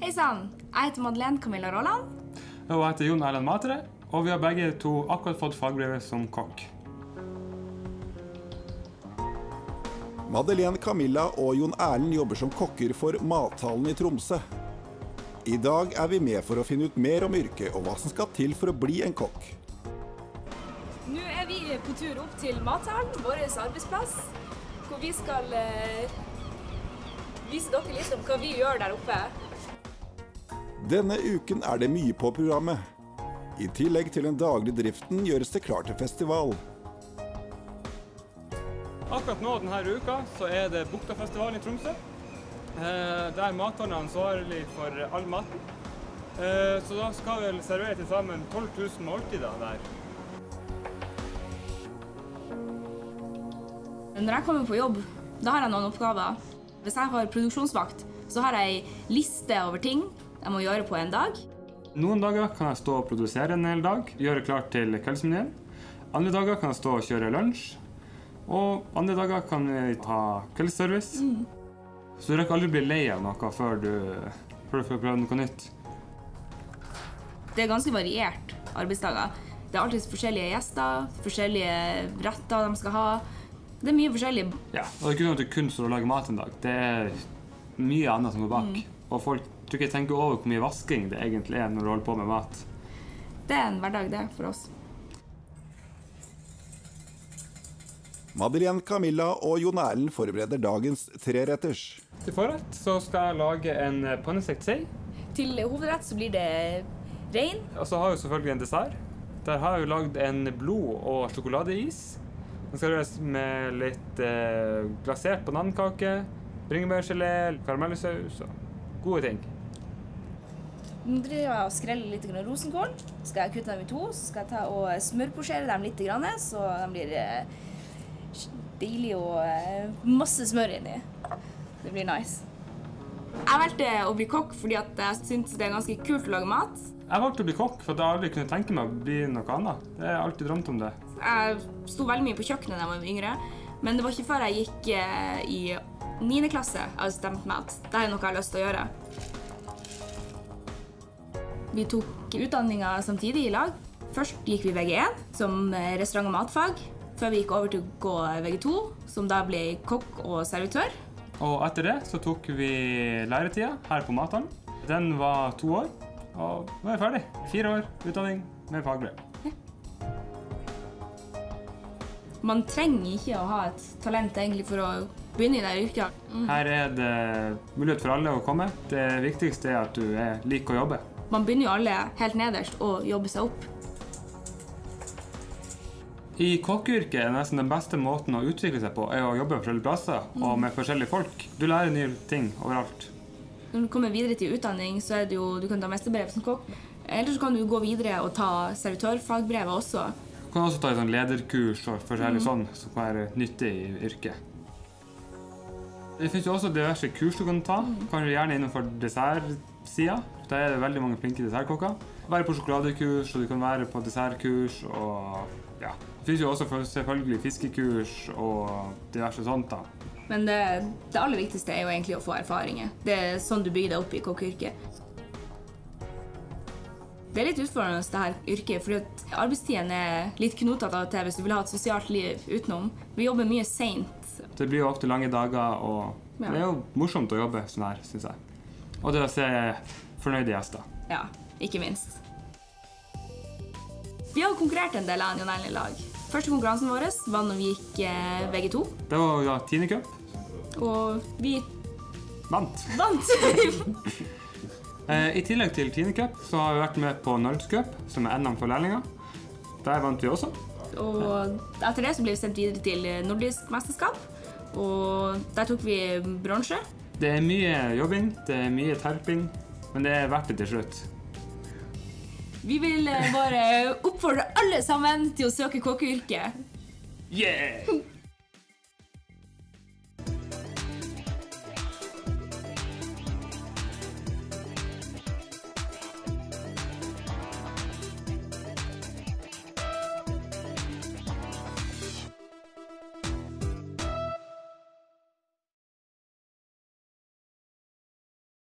Hei sann, jeg heter Madeleine Camilla Rolland. Og jeg heter Jon Erlend Matre, og vi har begge to akkurat fått fagbrevet som kokk. Madeleine Camilla og Jon Erlend jobber som kokker for Mathallen i Tromsø. I dag er vi med for å finne ut mer om yrket og hva som skal til for å bli en kokk. Nå er vi på tur opp til Mathallen, vår arbeidsplass, hvor vi skal vise dere litt om hva vi gjør der oppe. Denne uken er det mye på programmet. I tillegg til den daglige driften gjøres det klart til festival. Akkurat nå denne uka så er det Buktafestivalen i Tromsø, der Mathallen er ansvarlig for all maten. Så da skal vi servere til sammen 12 000 måltider der. Når jeg kommer på jobb, da har jeg noen oppgaver. Hvis jeg har produksjonsvakt, så har jeg en liste over ting jeg må gjøre på en dag. Noen dager kan jeg stå og produsere en hel dag, gjøre klart til kveldsmenyen. Andre dager kan jeg stå og kjøre lunsj. Og andre dager kan vi ha kveldsservice. Så du rekker aldri bli lei av noe før du prøver noe nytt. Det er ganske variert arbeidsdager. Det er alltid forskjellige gjester, forskjellige retter de skal ha. Det er mye forskjellig. Ja, og det er ikke noe at du kun står og lager mat en dag. Det er mye annet som går bak. Og folk tror ikke tenker over hvor mye vasking det egentlig er når du holder på med mat. Det er en hverdag det for oss. Madeleine Camilla og Jon Erlend forbereder dagens treretters. Til forrett så skal jeg lage en pannestekt sei. Til hovedrett så blir det rein. Og så har jeg selvfølgelig en dessert. Der har jeg jo lagd en blod- og sjokoladeis. Den skal gjøres med litt glasert banankake, bringebærgelé, karamellesaus og gode ting. Nå driver jeg og skreller litt rosenkål. Skal jeg kutte dem i to, så skal jeg ta og smørposjere dem litt, så de blir deilig og masse smør inni. Det blir nice. Jeg valgte å bli kokk fordi at jeg synes det er ganske kult å lage mat. Jeg valgte å bli kokk for at jeg aldri kunne tenke meg å bli noe annet. Jeg har alltid drømt om det. Jeg sto veldig mye på kjøkkenet da jeg var yngre, men det var ikke før jeg gikk i 9. klasse jeg hadde stemt meg at det er noe jeg har lyst til å gjøre. Vi tok utdanningen samtidig i lag. Først gikk vi VG1 som restaurant- og matfag, før vi gikk over til å gå VG2, som da ble kokk og servitør. Og etter det så tok vi læretida her på Mathallen. Den var 2 år, og nå er jeg ferdig. 4 år utdanning med fagbrev. Ja. Man trenger ikke å ha et talent egentlig for å begynne i det yrket. Her er det mulighet for alle å komme. Det viktigste er at du liker å jobbe. Man begynner jo alle helt nederst og jobber seg opp. I kokkeyrket er nesten den beste måten å utvikle seg på er å jobbe på forskjellige plasser og med forskjellige folk. Du lærer nye ting overalt. Når du kommer videre til utdanning, så er det jo, du kan ta mesterbrev som kokk. Eller så kan du gå videre og ta servitørfagbrevet også. Du kan også ta et lederkurs og forskjellig sånn som kan være nyttig i yrket. Det finnes jo også diverse kurs du kan ta, kanskje gjerne innenfor dessertsida. Der er det veldig mange flinke dessertkokker. Være på sjokoladekurs, og du kan være på dessertkurs, og ja. Det finnes jo også selvfølgelig fiskekurs og diverse sånt da. Men det aller viktigste er jo egentlig å få erfaringer. Det er sånn du bygger deg opp i kokkeyrket. Det er litt utfordrende det her yrket, fordi at arbeidstiden er litt knotete av og til hvis du vil ha et sosialt liv utenom. Vi jobber mye sent. Det blir jo ofte lange dager, og det er jo morsomt å jobbe sånn her, synes jeg. Og det å se fornøyde gjester. Ja, ikke minst. Vi har konkurrert en del av Jon Erlend i lag. Første konkurransen vår var når vi gikk VG2. Det var jo 10. cup. Og vi vant. I tillegg til 10. cup så har vi vært med på Norgescup, som er NM for lærlinger. Der vant vi også. Og etter det så ble vi sendt videre til nordisk mesterskap. Og der tok vi bronse. Det er mye jobbing, det er mye terping, men det er verdt det til slutt. Vi vil bare oppfordre alle sammen til å søke kokkeyrket. Yeah!